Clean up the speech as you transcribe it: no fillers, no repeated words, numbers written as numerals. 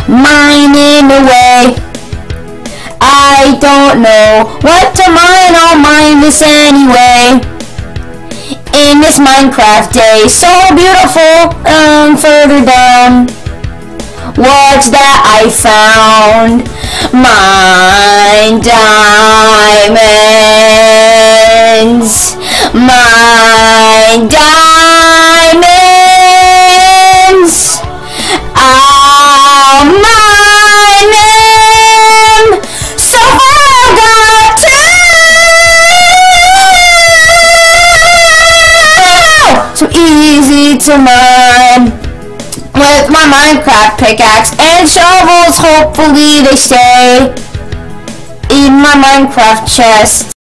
mining away. I don't know what to mine, I'll mine this anyway. In this Minecraft day, so beautiful, further down, what's that I found? Mine diamonds, mine diamonds, I'll mine them, so far got two, so easy to mine. With my Minecraft pickaxe and shovels, hopefully they stay in my Minecraft chest.